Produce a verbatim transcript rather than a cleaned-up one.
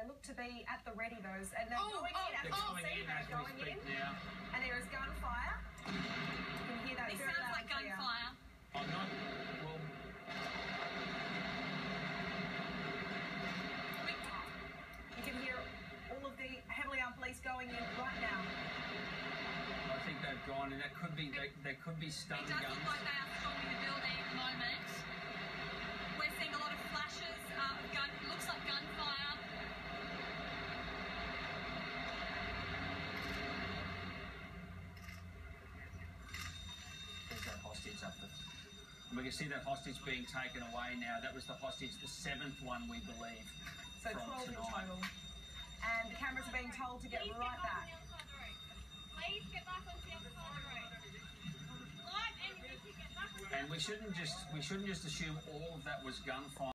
look to be at the ready, those, and they're Oh, going oh, in. As they're you going can see, in they're as we going speak in, now. and there is gunfire. You can hear that This very sounds loud like and clear. gunfire. I'm not. Well, You can hear all of the heavily armed police going in right now. I think they've gone, and that could be. They, they could be stun It does guns. look like they are storming the building at the moment. We're seeing a lot of flashes uh, of gun. It looks like gunfire. There's that hostage up there. We can see that hostage being taken away now. That was the hostage, the seventh one, we believe, So from twelve in tonight. total. And the cameras are being told to get Please right get back back. on the other side of the road. Please get back onto the other side of the road. Live and you need to get back on the And we shouldn't just we shouldn't just assume all of that was gunfire.